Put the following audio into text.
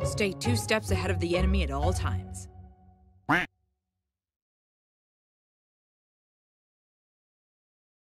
Stay 2 steps ahead of the enemy at all times.